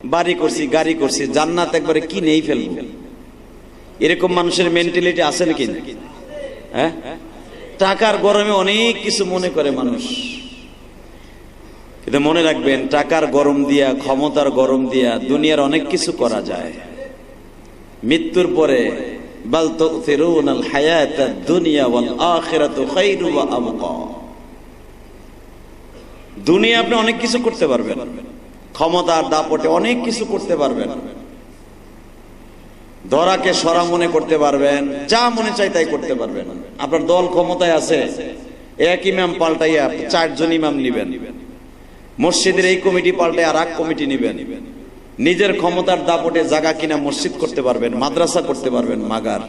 বাড়ি করছি, গাড়ি করছি, জান্নাত একবারে কি নেই ফেলবো, এরকম মানুষের মেন্টালিটি আছে নাকি? হ্যাঁ, টাকার গরমে অনেক কিছু মনে করে মানুষ, কিন্তু মনে রাখবেন টাকার গরম দিয়া, ক্ষমতার গরম দিয়া দুনিয়ার অনেক কিছু করা যায়। মৃত্যুর পরে বাল তুসিরুনাল হায়াতাদ দুনিয়া ওয়াল আখিরাতু খায়রু ওয়া আবকা। দুনিয়া আপনি অনেক কিছু করতে পারবেন, ক্ষমতার দাপটে অনেক কিছু করতে পারবেন, ধরাকে সরা মনে করতে পারবেন, যা মনে চাই তাই করতে পারবেন। আপনার দল ক্ষমতায় আছে, এক ইমাম পাল্টাইয়া 4 জন ইমাম নিবেন, মসজিদের এই কমিটি পাল্টায় আর এক কমিটি নিবেন, নিজের ক্ষমতার দাপটে জায়গা কিনা মসজিদ করতে পারবেন, মাদ্রাসা করতে পারবেন, মাগার।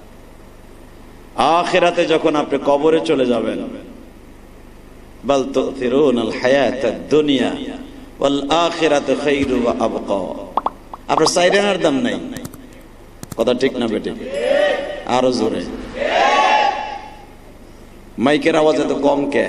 আখিরাতে যখন আপনি কবরে চলে যাবেন, বাল তুসিরুনাল হায়াতাদ দুনিয়া ওয়াল আখিরাতু খায়রু ওয়া আবকা। আপনার সাইরেনার দাম নাই, কথা ঠিক না বেটে? আরো জোরে, মাইকের আওয়াজ এত কম কে?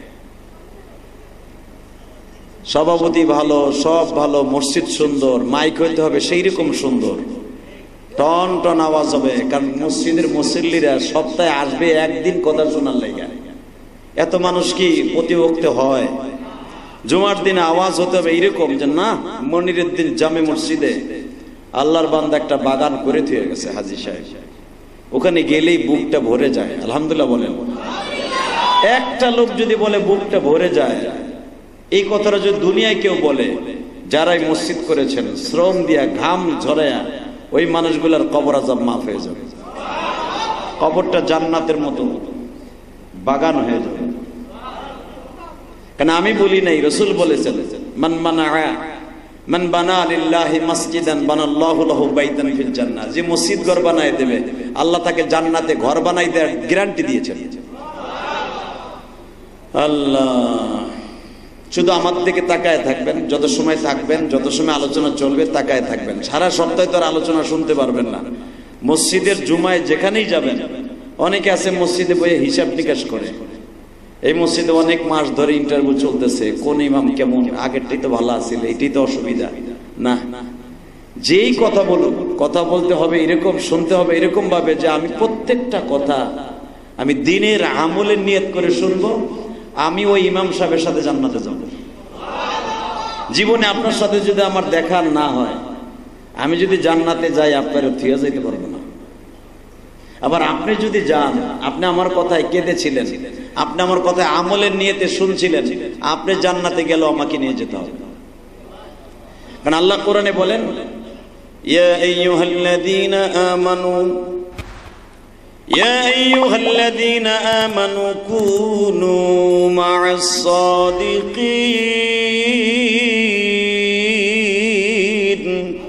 সভাপতি ভালো, সব ভালো, মসজিদ সুন্দর, মাইক হইতে হবে সেই রকম সুন্দর, টন টন আওয়াজ হবে, কারণ মসজিদের মুসল্লিরা সপ্তাহে আসবে একদিন কথা শোনার লাগা। এত মানুষ কি প্রতিবক্ত হয়? জুমার দিনে আওয়াজ হতে হবে এইরকম যে না, মনিরের দিন জামে মসজিদে আল্লাহর বান্দা একটা বাগান করে দিয়ে গেছে হাজী সাহেব, ওখানে গেলেই বুকটা ভরে যায়। আলহামদুলিল্লাহ বলেন। একটা লোক যদি বলে বুকটা ভরে যায়, এই কথাটা যদি দুনিয়ায় কেউ বলে, যারাই মসজিদ করেছেন শ্রম দিয়া, ঘাম ঝরায়া, ওই মানুষগুলার কবর আযাব মাফ হয়ে যাবে, কবরটা জান্নাতের মতো বাগান হয়ে যাবে। কারণ আমি বলি নাই, রাসূল বলেছেন, মান বানা লিল্লাহি মাসজিদান বানাল্লাহু লাহু বাইতান ফিল জান্নাহ। যে মসজিদ ঘর বানায় দেবে, আল্লাহ তাকে জান্নাতে ঘর বানাই দেওয়ার গ্যারান্টি দিয়েছেন। আল্লাহ, শুধু আমার দিকে তাকায় থাকবেন, যত সময় থাকবেন, যত সময় আলোচনা চলবে তাকায় থাকবেন। সারা সপ্তাহে তো আর আলোচনা শুনতে পারবেন না। মসজিদের জুমায় যেখানেই যাবেন, অনেকে আছে মসজিদে বসে হিসাব নিকাশ করে, এই মসজিদে অনেক মাস ধরে ইন্টারভিউ চলতেছে, কোন ইমাম কেমন, আগেরটাই তো ভালো আছিল, এটাই তো অসুবিধা না। যেই কথা বলুক, কথা বলতে হবে এরকম, শুনতে হবে এরকম ভাবে যে আমি প্রত্যেকটা কথা আমি দিনের আমলের নিয়ত করে শুনবো, আমি ওই ইমাম সাহেবের সাথে জান্নাতে যাব। জীবনে আপনার সাথে যদি আমার দেখা না হয়, আমি যদি জান্নাতে যাই, আপনার থিয়া যাইতে পারবো না। আবার আপনি যদি যান, আপনি আমার কথায় কেঁদেছিলেন, আপনি আমার কথায় আমলের নিয়তে শুনছিলেন, আপনি জান্নাতে গেলেও আমাকে নিয়ে যেতে হবে। কারণ আল্লাহ কোরআনে বলেন, ইয়া আইয়ুহাল্লাযীনা আমানু يا أيها الذين آمنوا كونوا مع الصادقين।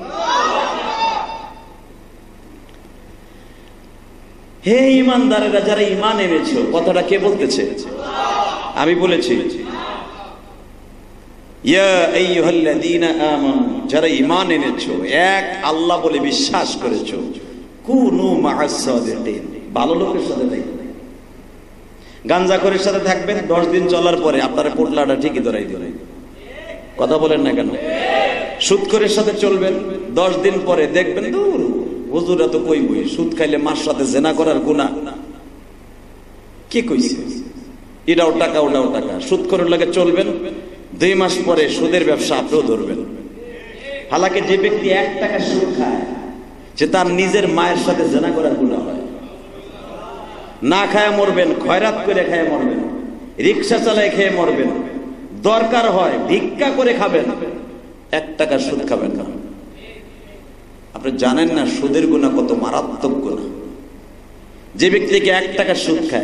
হে ঈমানদারেরা, যারা ঈমান এনেছো, কথাটা কে বলতেছে? আমি বলেছি। ইয়া আইয়ুহাল্লাযীনা আমানু, যারা ঈমান এনেছো, এক আল্লাহ বলে বিশ্বাস করেছো, কুনু মা'আস সাদিকিন, ভালো লোকের সাথে থাকবেন। গাঞ্জাখোরের সাথে থাকবেন, 10 দিন চলার পরে আপনার পোটলাটা ঠিকই ধরাই দিবে। কথা বলেন না কেন? সুদখোরের সাথে চলবেন, 10 দিন পরে দেখবেন দূর হুজুরা তো কইবই, সুদ খাইলে মার সাথে জেনা করার গুনাহ কি কইছে, এটাও টাকা ওটাও টাকা। সুদখোরের লাগে চলবেন, 2 মাস পরে সুদের ব্যবসা আপনিও ধরবেন। হালাকে যে ব্যক্তি 1 টাকা সুদ খায়, যে তার নিজের মায়ের সাথে জেনা করার গুনাহ হয়। না খায় মরবেন, খয়রাত করে খায় মরবেন, রিক্সা চালায় খেয়ে মরবেন, দরকার হয় ভিক্ষা করে খাবেন, 1 টাকা সুদ খাবেন না। আপনি জানেন না সুদের গুনাহ কত মারাত্মক গুনাহ। যে ব্যক্তিকে 1 টাকা সুদ খায়,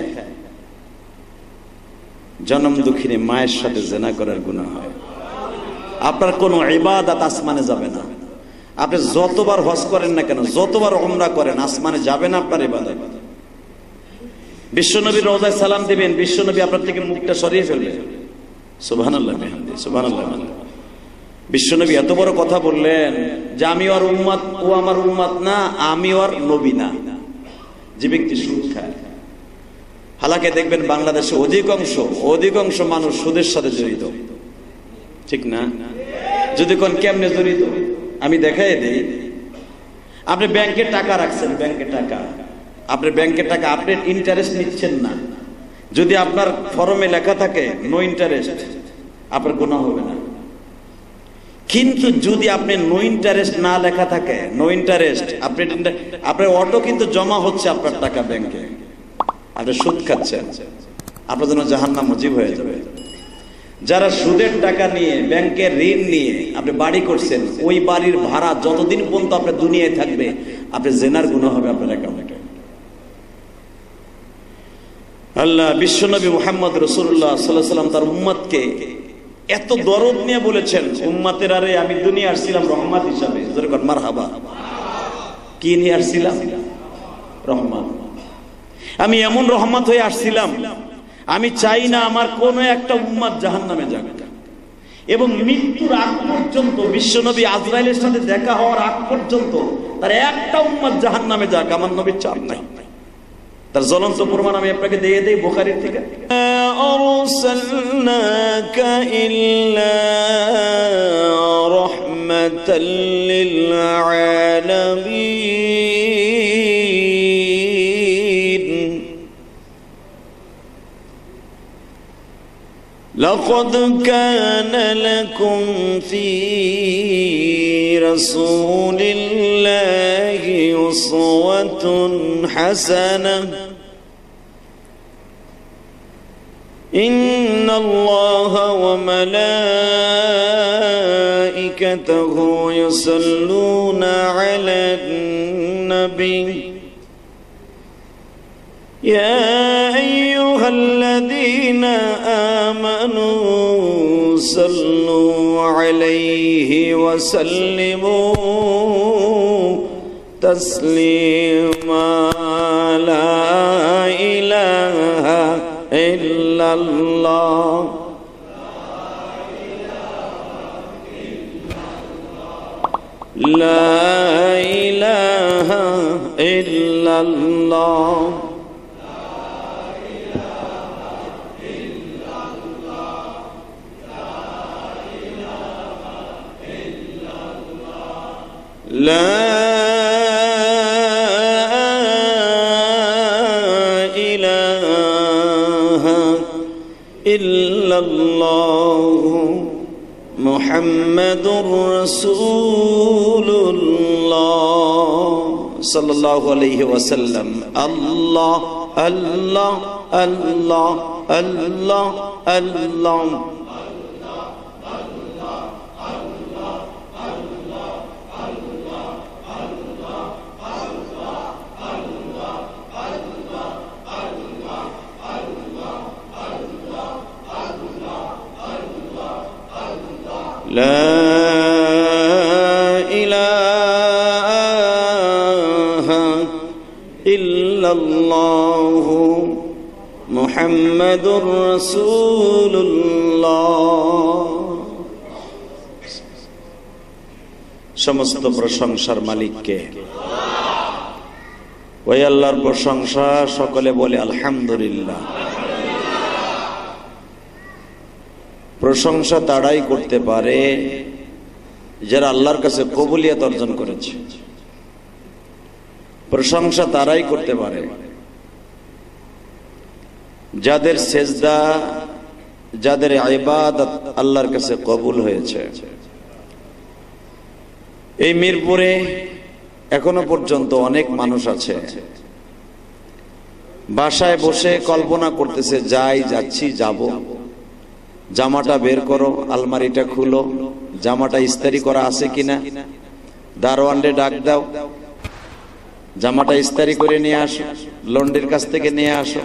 জনম দুঃখিনী মায়ের সাথে জেনা করার গুনাহ হয়। আপনার কোনো ইবাদত আসমানে যাবে না। আপনি যতবার হজ করেন না কেন, যতবার উমরা করেন, আসমানে যাবে না আপনার ইবাদত। বিশ্বনবীর রওজায় সালাম দিবেন, বিশ্বনবী আপনার থেকে মুখটা সরিয়ে ফেলবে। সুবহানাল্লাহ, সুবহানাল্লাহ। বিশ্বনবী এত বড় কথা বললেন যে আমি ওর উম্মত, ও আমার উম্মত না, আমি ওর নবী না। যে ব্যক্তি সুদ খায়, হালাকে দেখবেন বাংলাদেশে অধিকাংশ মানুষ সুদের সাথে জড়িত, ঠিক না? যদি কোন কেমনে জড়িত, আমি দেখাই দেই। আপনি ব্যাংকে টাকা রাখছেন, আপনি ব্যাংকের টাকা আপনি ইন্টারেস্ট নিচ্ছেন না, যদি আপনার ফর্মে লেখা থাকে নো ইন্টারেস্ট, আপনার গুনাহ হবে না। কিন্তু যদি আপনি নো ইন্টারেস্ট না লেখা থাকে, নো ইন্টারেস্ট, আপনার অটো কিন্তু জমা হচ্ছে আপনার টাকা ব্যাংকে, আপনি সুদ খাচ্ছেন, আপনার জন্য জাহান্নাম ওয়াজিব হয়ে যাবে। যারা সুদের টাকা নিয়ে, ব্যাংকের ঋণ নিয়ে আপনি বাড়ি করছেন, ওই বাড়ির ভাড়া যতদিন পর্যন্ত আপনার দুনিয়ায় থাকবে, আপনি জেনার গুনাহ হবে আপনার অ্যাকাউন্টে। আল্লাহ বিশ্বনবী মুহাম্মদ রাসূলুল্লাহ সাল্লাল্লাহু আলাইহি ওয়াসাল্লাম তার উম্মতকে এত দরদ নিয়ে বলেছেন, উম্মতের আরে আমি দুনিয়া আসছিলাম রহমত হিসাবে, যেরকম মারহাবা, কি নিয়ে আসছিলাম? রহমত। আমি এমন রহমত হয়ে আসছিলাম, আমি চাই না আমার কোন একটা উম্মত জাহান্নামে যাক। এবং মৃত্যুর আগ পর্যন্ত, বিশ্বনবী আজরাইলের সাথে দেখা হওয়ার আগ পর্যন্ত তার একটা উম্মত জাহান্নামে যাক, আমার নবীর চাপ নাই। তার জ্বলন্ত প্রমাণ আমি আপনাকে দিয়ে দেই বুখারীর থেকে। আরসালনাকা ইল্লা রাহমাতাল লিল আলামিন লাকাদ কানা লাকুম ফি রাসূলিল্লাহি উসওয়াতুন হাসানাহ إن الله وملائكته يصلون على النبي يا أيها الذين آمنوا صلوا عليه وسلموا تسليما لا إله إلا الله لا إله إلا الله لا إلا الله محمد رسول الله صلى الله عليه وسلم الله الله الله الله الله لا إله إلا الله محمد رسول الله সমস্ত প্রশংসার মালিককে, ওই আল্লাহর প্রশংসা, সকলে বলে আলহামদুলিল্লাহ। প্রশংসা তারাই করতে পারে যারা আল্লাহর কাছে কবুলিয়ত অর্জন করেছে। প্রশংসা তারাই করতে পারে যাদের সেজদা, যাদের ইবাদত আল্লাহর কাছে কবুল হয়েছে। এই মিরপুরে এখনো পর্যন্ত অনেক মানুষ আছে বাসায় বসে কল্পনা করতেছে, যাই, যাচ্ছি, যাব, জামাটা বের করো, আলমারিটা খুলো, জামাটা ইস্তারি করা আছে কিনা, দারোয়ানরে ডাক দাও, জামাটা ইস্তারি করে নিয়ে আসো, লন্ড্রির কাছ থেকে নিয়ে আসো।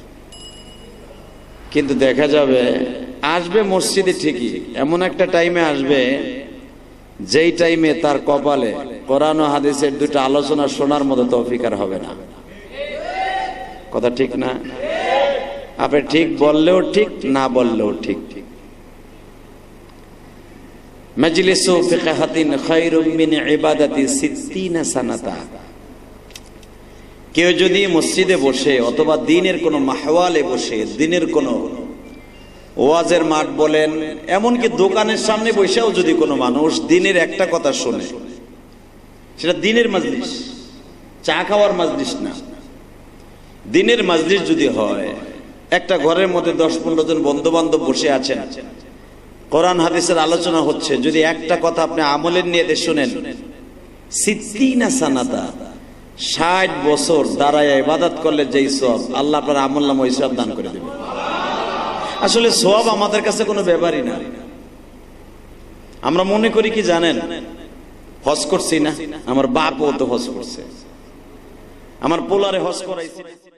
কিন্তু দেখা যাবে আসবে মসজিদে ঠিকই, এমন একটা টাইমে আসবে যেই টাইমে তার কপালে কোরআন ও হাদিসের দুটো আলোচনা শোনার মতো তৌফিক আর হবে না। কথা ঠিক না? আপনি ঠিক বললেও ঠিক, না বললেও ঠিক। মাজলিসু ফিকহাতিন খায়রুম মিন ইবাদাতি 60 সানাতা। কেউ যদি মসজিদে বসে অথবা দিনের কোনো মাহওয়ালে বসে, দিনের কোনো ওয়াজের মাঠ বলেন, এমনকি দোকানের সামনে বসেও যদি কোনো মানুষ দিনের একটা কথা শোনে, সেটা দিনের মাজলিস, চা খাওয়ার মাজলিস না, দিনের মাজলিস যদি হয়, একটা ঘরের মধ্যে 10-15 জন বন্ধু বান্ধব বসে আছেন, কোরআন হাদিসের আলোচনা হচ্ছে, যদি একটা কথা আপনি আমলের নিয়ে শুনেন, সিদ্দিনা সানাতা, 60 বছর দাঁড়ায় ইবাদত করলে যেই সওয়াব, আল্লাহ আপনার আমল নামে ওই সওয়াব দান করে দেবে। আসলে সওয়াব আমাদের কাছে কোনো ব্যাপারই না। আমরা মনে করি কি জানেন, হজ করছি না, আমার বাপও তো হজ করছে, আমার পোলারে হজ করাইছে।